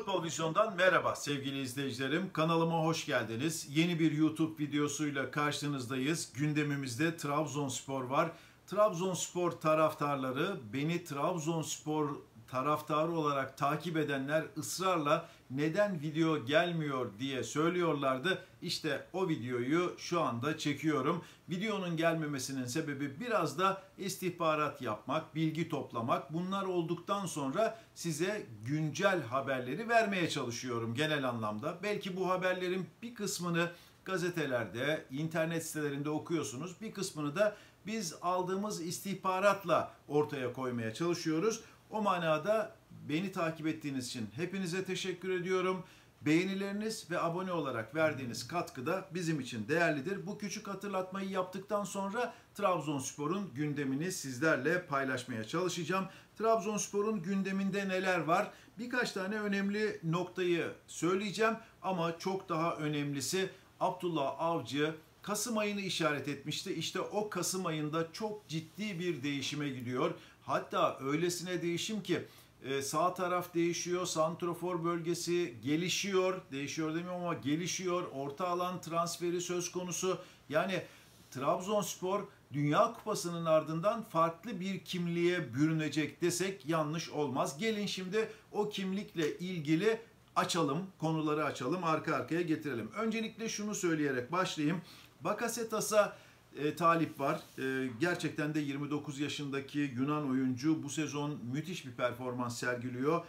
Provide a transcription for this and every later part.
Futbol Vizyon'dan merhaba sevgili izleyicilerim. Kanalıma hoş geldiniz. Yeni bir YouTube videosuyla karşınızdayız. Gündemimizde Trabzonspor var. Trabzonspor taraftarları, beni Trabzonspor taraftarı olarak takip edenler ısrarla neden video gelmiyor diye söylüyorlardı. İşte o videoyu şu anda çekiyorum. Videonun gelmemesinin sebebi biraz da istihbarat yapmak, bilgi toplamak. Bunlar olduktan sonra size güncel haberleri vermeye çalışıyorum genel anlamda. Belki bu haberlerin bir kısmını gazetelerde, internet sitelerinde okuyorsunuz. Bir kısmını da biz aldığımız istihbaratla ortaya koymaya çalışıyoruz. O manada beni takip ettiğiniz için hepinize teşekkür ediyorum. Beğenileriniz ve abone olarak verdiğiniz katkı da bizim için değerlidir. Bu küçük hatırlatmayı yaptıktan sonra Trabzonspor'un gündemini sizlerle paylaşmaya çalışacağım. Trabzonspor'un gündeminde neler var? Birkaç tane önemli noktayı söyleyeceğim ama çok daha önemlisi Abdullah Avcı Kasım ayını işaret etmişti. İşte o Kasım ayında çok ciddi bir değişime gidiyor. Hatta öylesine değişim ki sağ taraf değişiyor, santrofor bölgesi gelişiyor, değişiyor demiyorum ama gelişiyor, orta alan transferi söz konusu. Yani Trabzonspor Dünya Kupası'nın ardından farklı bir kimliğe bürünecek desek yanlış olmaz. Gelin şimdi o kimlikle ilgili konuları açalım, arka arkaya getirelim. Öncelikle şunu söyleyerek başlayayım. Bakasetas'a talip var. Gerçekten de 29 yaşındaki Yunan oyuncu bu sezon müthiş bir performans sergiliyor.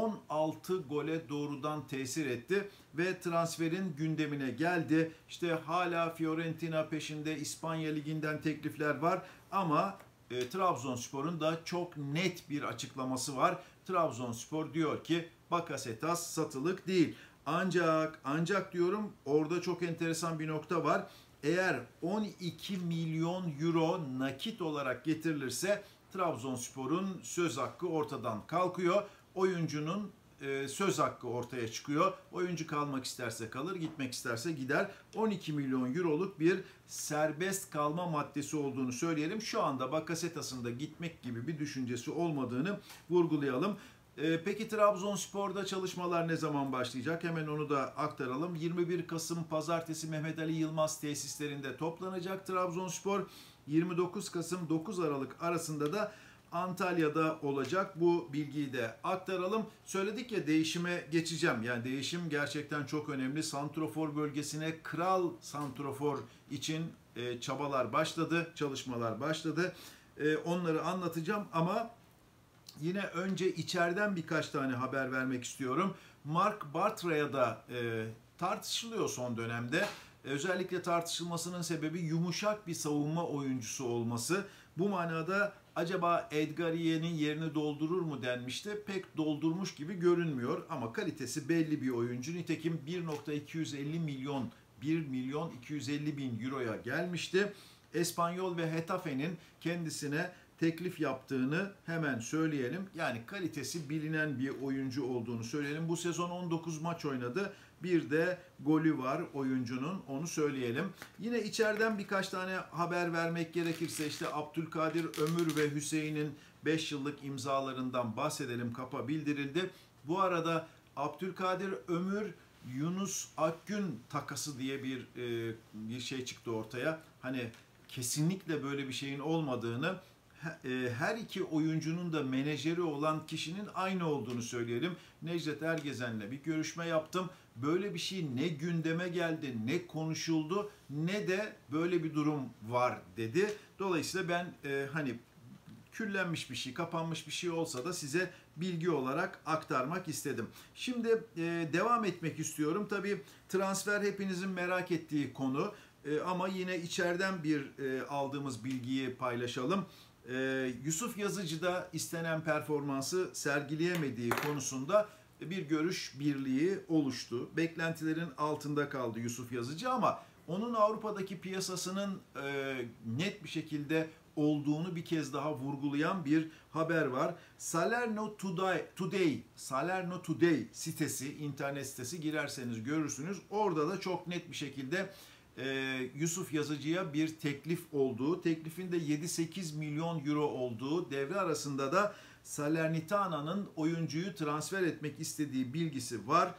16 gole doğrudan tesir etti ve transferin gündemine geldi. İşte hala Fiorentina peşinde, İspanya Ligi'nden teklifler var ama Trabzonspor'un da çok net bir açıklaması var. Trabzonspor diyor ki Bakasetas satılık değil. Ancak diyorum, orada çok enteresan bir nokta var. Eğer 12 milyon euro nakit olarak getirilirse Trabzonspor'un söz hakkı ortadan kalkıyor. Oyuncunun söz hakkı ortaya çıkıyor. Oyuncu kalmak isterse kalır, gitmek isterse gider. 12 milyon euroluk bir serbest kalma maddesi olduğunu söyleyelim. Şu anda Bakasetas'ın da gitmek gibi bir düşüncesi olmadığını vurgulayalım. Peki Trabzonspor'da çalışmalar ne zaman başlayacak? Hemen onu da aktaralım. 21 Kasım Pazartesi Mehmet Ali Yılmaz tesislerinde toplanacak Trabzonspor. 29 Kasım 9 Aralık arasında da Antalya'da olacak. Bu bilgiyi de aktaralım. Söyledik ya, değişime geçeceğim. Yani değişim gerçekten çok önemli. Santrofor bölgesine kral santrofor için çabalar başladı, çalışmalar başladı. Onları anlatacağım ama yine önce içeriden birkaç tane haber vermek istiyorum. Marc Bartra'ya da tartışılıyor son dönemde. Özellikle tartışılmasının sebebi yumuşak bir savunma oyuncusu olması. Bu manada acaba Edgariye'nin yerini doldurur mu denmişti. Pek doldurmuş gibi görünmüyor ama kalitesi belli bir oyuncu. Nitekim 1 milyon 250 bin euroya gelmişti. Espanyol ve Getafe'nin kendisine teklif yaptığını hemen söyleyelim. Yani kalitesi bilinen bir oyuncu olduğunu söyleyelim. Bu sezon 19 maç oynadı. Bir de golü var oyuncunun, onu söyleyelim. Yine içeriden birkaç tane haber vermek gerekirse işte Abdülkadir Ömür ve Hüseyin'in 5 yıllık imzalarından bahsedelim. Kapa bildirildi. Bu arada Abdülkadir Ömür Yunus Akgün takası diye bir şey çıktı ortaya. Hani kesinlikle böyle bir şeyin olmadığını, her iki oyuncunun da menajeri olan kişinin aynı olduğunu söyleyelim. Necdet Ergezen'le bir görüşme yaptım. Böyle bir şey ne gündeme geldi, ne konuşuldu, ne de böyle bir durum var dedi. Dolayısıyla ben hani küllenmiş bir şey, kapanmış bir şey olsa da size bilgi olarak aktarmak istedim. Şimdi devam etmek istiyorum. Tabii transfer hepinizin merak ettiği konu ama yine içeriden aldığımız bilgiyi paylaşalım. Yusuf Yazıcı'da istenen performansı sergileyemediği konusunda bir görüş birliği oluştu. Beklentilerin altında kaldı Yusuf Yazıcı ama onun Avrupa'daki piyasasının net bir şekilde olduğunu bir kez daha vurgulayan bir haber var. Salerno Today sitesi, internet sitesi, girerseniz görürsünüz. Orada da çok net bir şekilde Yusuf Yazıcı'ya bir teklif olduğu, teklifin de 7-8 milyon euro olduğu, devre arasında da Salernitana'nın oyuncuyu transfer etmek istediği bilgisi var.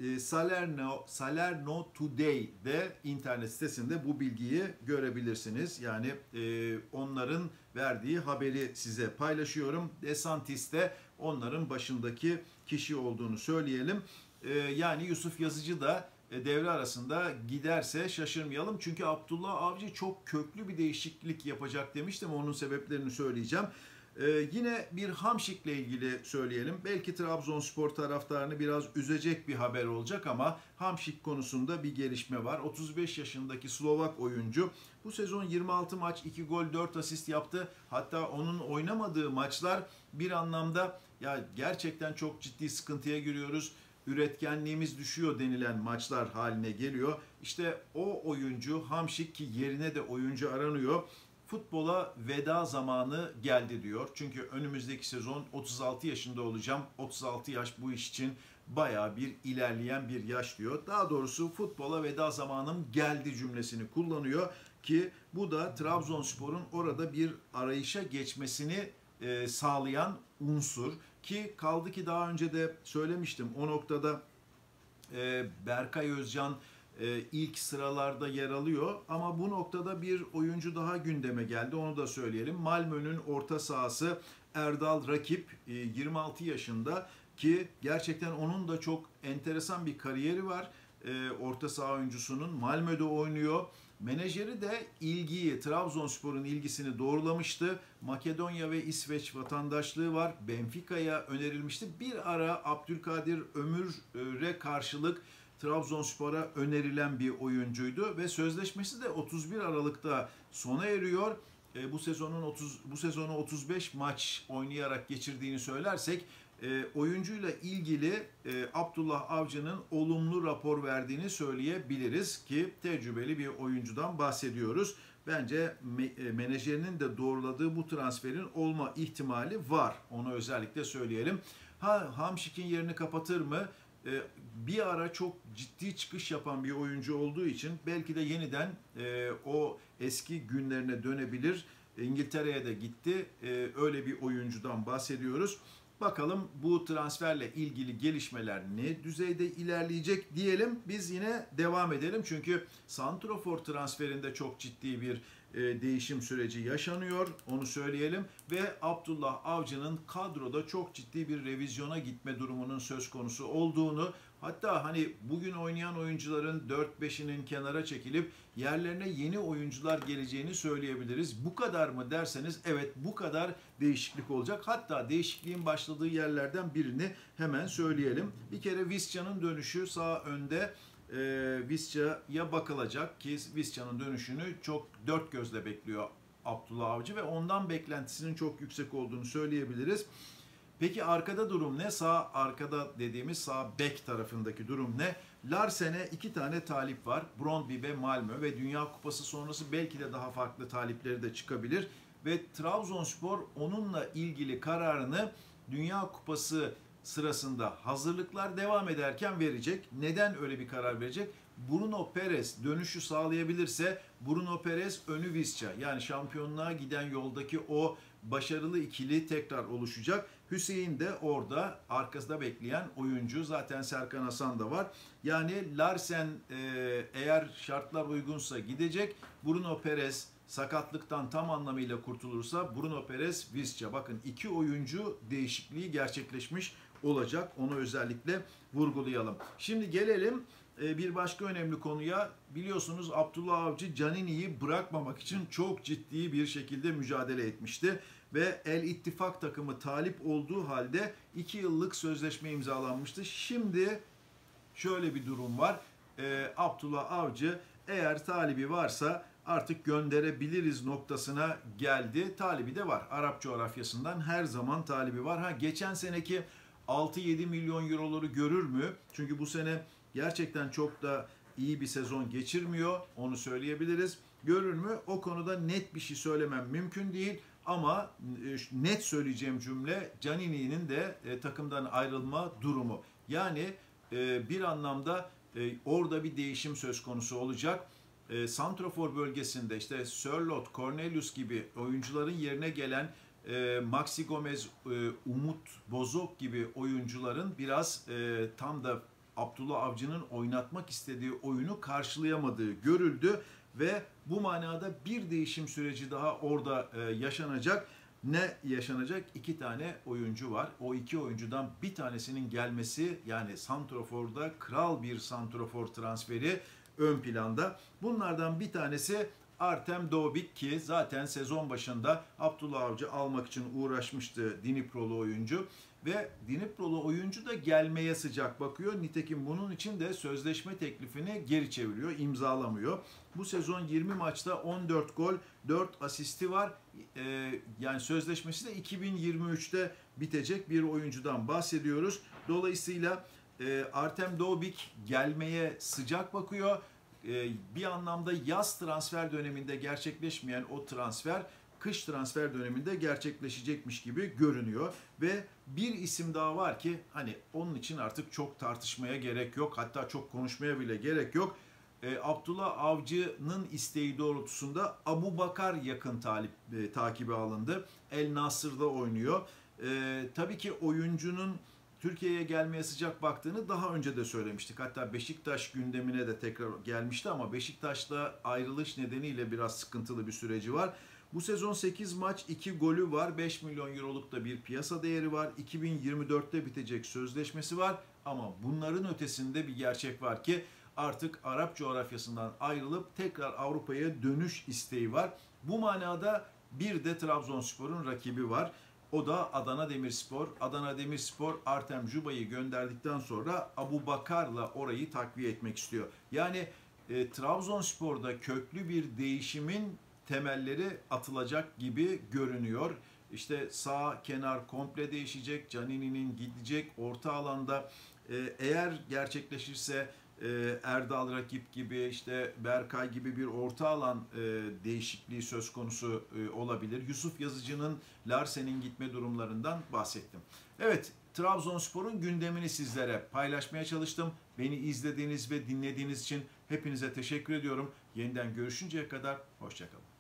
Salerno Today'de internet sitesinde bu bilgiyi görebilirsiniz. Yani onların verdiği haberi size paylaşıyorum. De Santis de onların başındaki kişi olduğunu söyleyelim. Yani Yusuf Yazıcı da devre arasında giderse şaşırmayalım. Çünkü Abdullah Avcı çok köklü bir değişiklik yapacak demiştim. Onun sebeplerini söyleyeceğim. Yine bir Hamšík'le ilgili söyleyelim. Belki Trabzonspor taraftarını biraz üzecek bir haber olacak ama Hamšík konusunda bir gelişme var. 35 yaşındaki Slovak oyuncu bu sezon 26 maç, 2 gol, 4 asist yaptı. Hatta onun oynamadığı maçlar bir anlamda ya gerçekten çok ciddi sıkıntıya giriyoruz, üretkenliğimiz düşüyor denilen maçlar haline geliyor. İşte o oyuncu Hamšík, ki yerine de oyuncu aranıyor, futbola veda zamanı geldi diyor. Çünkü önümüzdeki sezon 36 yaşında olacağım. 36 yaş bu iş için bayağı bir ilerleyen bir yaş diyor. Daha doğrusu futbola veda zamanım geldi cümlesini kullanıyor ki bu da Trabzonspor'un orada bir arayışa geçmesini sağlayan unsur. Ki kaldı ki daha önce de söylemiştim, o noktada Berkay Özcan ilk sıralarda yer alıyor ama bu noktada bir oyuncu daha gündeme geldi, onu da söyleyelim. Malmö'nün orta sahası Erdal Rakip 26 yaşında ki gerçekten onun da çok enteresan bir kariyeri var. Orta saha oyuncusunun Malmö'de oynuyor. Menajeri de ilgiyi, Trabzonspor'un ilgisini doğrulamıştı. Makedonya ve İsveç vatandaşlığı var. Benfica'ya önerilmişti. Bir ara Abdülkadir Ömür'e karşılık Trabzonspor'a önerilen bir oyuncuydu ve sözleşmesi de 31 Aralık'ta sona eriyor. Bu sezonu 35 maç oynayarak geçirdiğini söylersek oyuncuyla ilgili Abdullah Avcı'nın olumlu rapor verdiğini söyleyebiliriz ki tecrübeli bir oyuncudan bahsediyoruz. Bence menajerinin de doğruladığı bu transferin olma ihtimali var. Onu özellikle söyleyelim. Hamšík'in yerini kapatır mı? Bir ara çok ciddi çıkış yapan bir oyuncu olduğu için belki de yeniden o eski günlerine dönebilir. İngiltere'ye de gitti. Öyle bir oyuncudan bahsediyoruz. Bakalım bu transferle ilgili gelişmeler ne düzeyde ilerleyecek diyelim. Biz yine devam edelim. Çünkü santrafor transferinde çok ciddi bir değişim süreci yaşanıyor. Onu söyleyelim. Ve Abdullah Avcı'nın kadroda çok ciddi bir revizyona gitme durumunun söz konusu olduğunu, hatta hani bugün oynayan oyuncuların 4-5'inin kenara çekilip yerlerine yeni oyuncular geleceğini söyleyebiliriz. Bu kadar mı derseniz evet, bu kadar değişiklik olacak. Hatta değişikliğin başladığı yerlerden birini hemen söyleyelim. Bir kere Visca'nın dönüşü sağ önde. Visca'ya bakılacak ki Visca'nın dönüşünü çok dört gözle bekliyor Abdullah Avcı ve ondan beklentisinin çok yüksek olduğunu söyleyebiliriz. Peki arkada durum ne? Sağ arkada dediğimiz sağ bek tarafındaki durum ne? Larsen'e 2 tane talip var. Brøndby ve Malmö ve Dünya Kupası sonrası belki de daha farklı talipleri de çıkabilir. Ve Trabzonspor onunla ilgili kararını Dünya Kupası sırasında hazırlıklar devam ederken verecek. Neden öyle bir karar verecek? Bruno Perez dönüşü sağlayabilirse Bruno Perez önü Visca, yani şampiyonluğa giden yoldaki o başarılı ikili tekrar oluşacak. Hüseyin de orada arkasında bekleyen oyuncu. Zaten Serkan Hasan da var. Yani Larsen eğer şartlar uygunsa gidecek. Bruno Perez sakatlıktan tam anlamıyla kurtulursa Bruno Perez, Visca. Bakın 2 oyuncu değişikliği gerçekleşmiş olacak. Onu özellikle vurgulayalım. Şimdi gelelim bir başka önemli konuya. Biliyorsunuz Abdullah Avcı Canini'yi bırakmamak için çok ciddi bir şekilde mücadele etmişti. Ve El İttifak takımı talip olduğu halde 2 yıllık sözleşme imzalanmıştı. Şimdi şöyle bir durum var. Abdullah Avcı eğer talibi varsa artık gönderebiliriz noktasına geldi. Talibi de var. Arap coğrafyasından her zaman talibi var. Geçen seneki 6-7 milyon euroları görür mü? Çünkü bu sene gerçekten çok da iyi bir sezon geçirmiyor. Onu söyleyebiliriz. Görür mü? O konuda net bir şey söylemem mümkün değil. Ama net söyleyeceğim cümle Canini'nin de takımdan ayrılma durumu. Yani bir anlamda orada bir değişim söz konusu olacak. Santrafor bölgesinde işte Sörloth, Cornelius gibi oyuncuların yerine gelen Maxi Gomez, Umut Bozok gibi oyuncuların biraz tam da Abdullah Avcı'nın oynatmak istediği oyunu karşılayamadığı görüldü ve bu manada bir değişim süreci daha orada yaşanacak. Ne yaşanacak? 2 tane oyuncu var. O 2 oyuncudan bir tanesinin gelmesi, yani santraforda kral bir santrafor transferi ön planda. Bunlardan bir tanesi Artem Dovbyk, ki zaten sezon başında Abdullah Avcı almak için uğraşmıştı, Dnipro'lu oyuncu. Ve Dnipro'lu oyuncu da gelmeye sıcak bakıyor. Nitekim bunun için de sözleşme teklifini geri çeviriyor, imzalamıyor. Bu sezon 20 maçta 14 gol, 4 asisti var. Yani sözleşmesi de 2023'te bitecek bir oyuncudan bahsediyoruz. Dolayısıyla Artem Dovbyk gelmeye sıcak bakıyor. Bir anlamda yaz transfer döneminde gerçekleşmeyen o transfer kış transfer döneminde gerçekleşecekmiş gibi görünüyor. Ve bir isim daha var ki hani onun için artık çok tartışmaya gerek yok. Hatta çok konuşmaya bile gerek yok. Abdullah Avcı'nın isteği doğrultusunda Abubakar yakın takibe alındı. El Nasır'da oynuyor. Tabii ki oyuncunun Türkiye'ye gelmeye sıcak baktığını daha önce de söylemiştik. Hatta Beşiktaş gündemine de tekrar gelmişti ama Beşiktaş'la ayrılış nedeniyle biraz sıkıntılı bir süreci var. Bu sezon 8 maç, 2 golü var. 5 milyon euroluk da bir piyasa değeri var. 2024'te bitecek sözleşmesi var. Ama bunların ötesinde bir gerçek var ki artık Arap coğrafyasından ayrılıp tekrar Avrupa'ya dönüş isteği var. Bu manada bir de Trabzonspor'un rakibi var. O da Adana Demirspor. Adana Demirspor Artem Zuba'yı gönderdikten sonra Abubakar'la orayı takviye etmek istiyor. Yani Trabzonspor'da köklü bir değişimin temelleri atılacak gibi görünüyor. İşte sağ kenar komple değişecek, Canini'nin gidecek, orta alanda eğer gerçekleşirse Erdal Rakip gibi, işte Berkay gibi bir orta alan değişikliği söz konusu olabilir. Yusuf Yazıcı'nın, Larsen'in gitme durumlarından bahsettim. Evet, Trabzonspor'un gündemini sizlere paylaşmaya çalıştım. Beni izlediğiniz ve dinlediğiniz için hepinize teşekkür ediyorum. Yeniden görüşünceye kadar hoşça kalın.